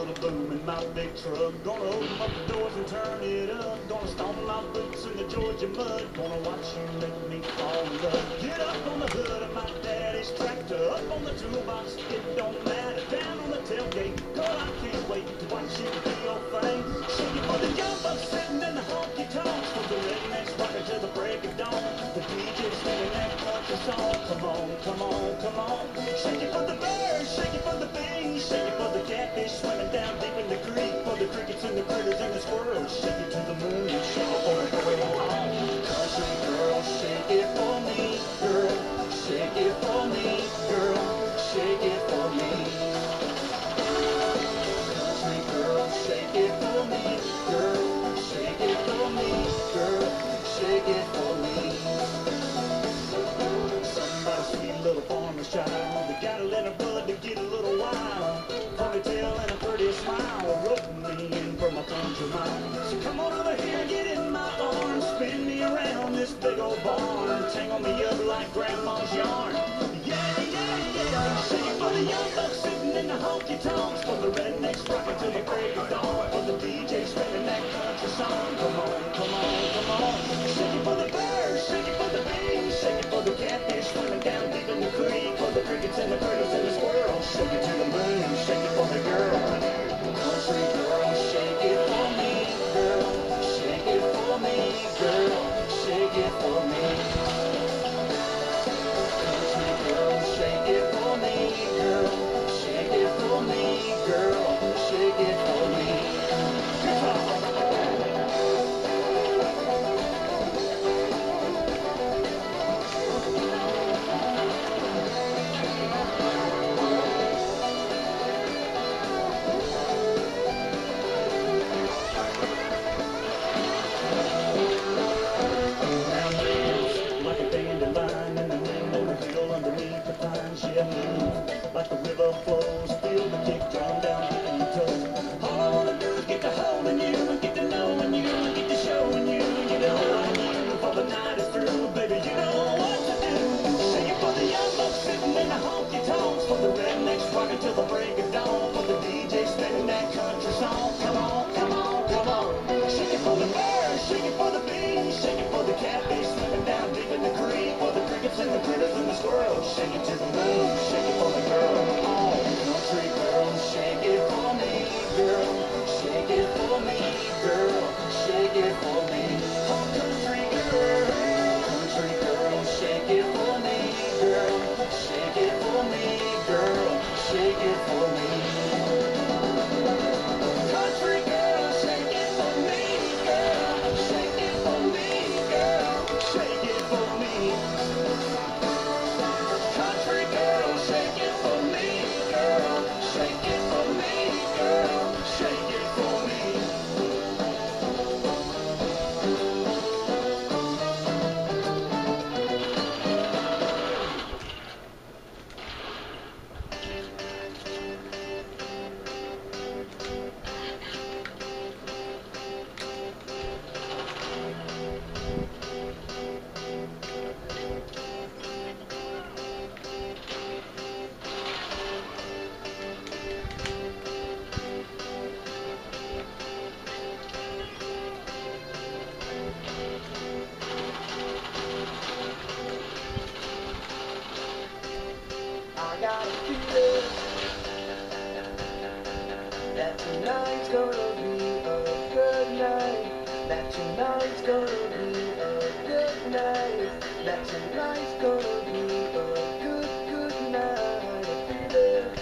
little boom in my big truck. Gonna open up the doors and turn it up. Gonna stomp my boots in the Georgia mud. Gonna watch you make me fall in love. Get up on the hood of my daddy's tractor. Up on the toolbox, it don't matter. Down on the tailgate, girl, I can't wait to watch you do your thing. Shake it for the young bucks sitting in the honky tonks. For the rednecks rocking till the break of dawn. The DJ's singing that country song. Come on, come on, come on. Shake it for the birds, shake it for the bees. Shake it for the catfish swimming down deep in the creek. For the crickets and the critters and the squirrels. Shake it to the moon, shake it for the going home. Country girl, shake it for me, girl. Shake it for me, girl. Shake it for me. Country girl, shake it for me, girl. Shake it for me, girl. Shake it for me. Somebody's sweet little farmer's child. They got a little blood to get a little wild. Ponytail and a pretty smile. Roping me in from a country mile. So come on over here, get in my arms. Spin me around this big old barn. Tangle me up like grandma's yarn. Yeah, yeah, yeah. Shake it for the young bucks sitting in the honky tonks. For the rednecks rocking till the break of dawn. For the DJ spinning that country song. Come on, come on, come on. Shake it for the birds, shake it for the bees. Shake it for the catfish swimming down deep in the creek. For the crickets and the critters and the squirrels. Shake it to the moon, shake it for the girl. Country girl, shake it for me, girl. Shake it for me, girl. Shake it for me. Country girl, shake it for me, girl. Shake it for me, girl. Shake it for me. Like the river flows, feel the kick drum down deep in your toes. All I wanna do is get to holding you, and get to knowing you, and get to showing you, and get to holding you before the night is through. Baby, you know what to do. Shake it for the young bucks sitting in the honky tonks. For the rednecks rocking till the break of dawn. For the DJ spinning that country song. Come on, come on, come on. Shake it for the birds, shake it for the bees. Shake it for the catfish swimming down deep in the creek. For the crickets and the critters and the squirrels. Shake it to the moon, shake it for the girl. Oh, country girl, shake it for me, girl. Shake it for me, girl. Shake it for me. Oh, country girl, shake it for me, girl. Shake it for me, girl. Shake it for me. Country girl, shake it for me, girl. Shake it for me, girl. Shake it for me. Country girl, shake it for me, girl. Shake it for me, girl. Shake it for me. I got a feeling that tonight's gonna be a good night. That tonight's gonna be a good night. That tonight's gonna be a good night. A feeling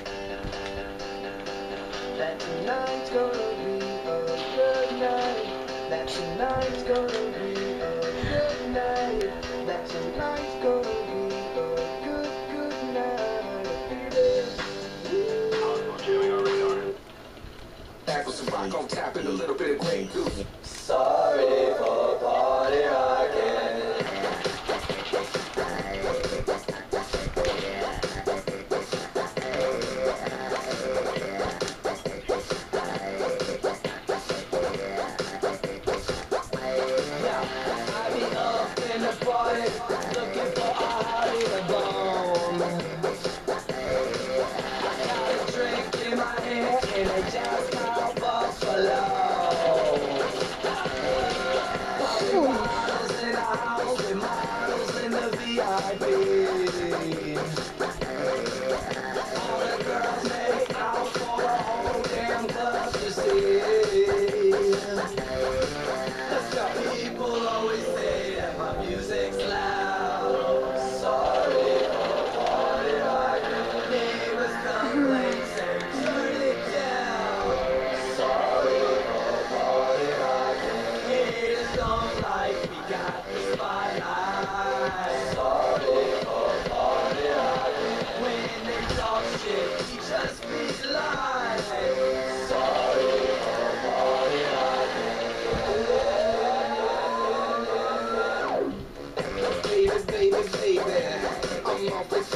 that tonight's gonna be a good night. That tonight's gonna be a good night. That tonight's gonna be a good night. Back with some rock on tap and a little bit of Grey Goose. Sorry for party rocking.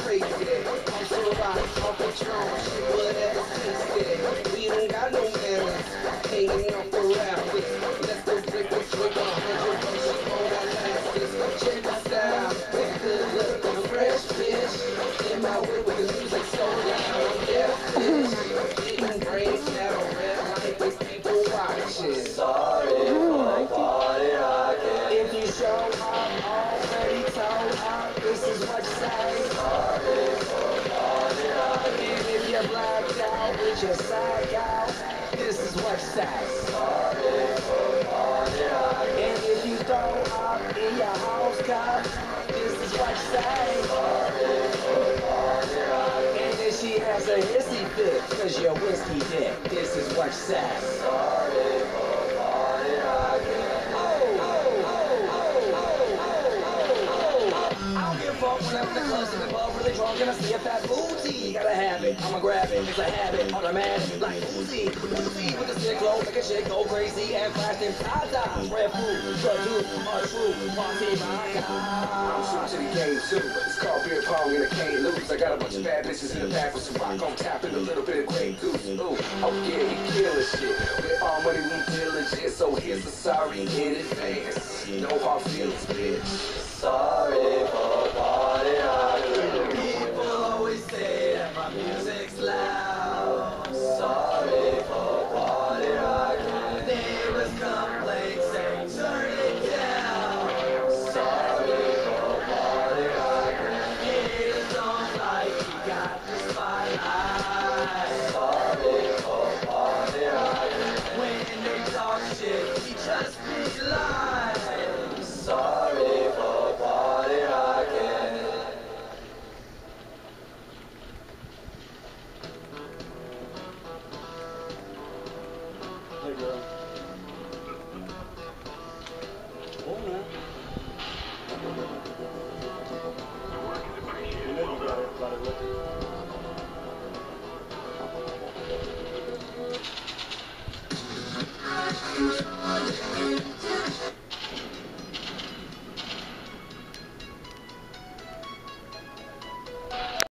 crazy. I'm so hot, off Patron, shit, whatever since then. We don't got no manners, hanging off the rafters. Let's go break the drink 100 bucks, she on that last. Check my style, with good look, I'm fresh, bitch. In my whip with the music so loud, yeah, bitch. Getting brains now, red light with people watching. Sorry for party rocking. If you show up already told up, this is what you say. Sorry for party rocking. And if you're blacked out with your side out, this is what you say. Sorry for party rocking. And if you throw up in your house cup, this is what you say. Sorry for party rocking. And if she has a hissy fit, cause you're whiskey dick, this is what you say. Sorry for party rocking. I don't give a fuck when I'm in the club, sipping bub, really drunk, and I see a fat booty. Gotta have it, I'ma grab it, it's a habit, automatic, like Uzi. Uzi with the stick low, make a chick go crazy, and flash them tatas. Red food, drug juice, true, party vodka. I'm switching to the game too. It's called beer pong and I can't lose. I got a bunch of bad bitches in the back with some rock on tap and a little bit of Grey Goose. Ooh, oh yeah, you killing shit. With all money we diligent, so here's a sorry in advance. No hard feelings, bitch. Sorry for party.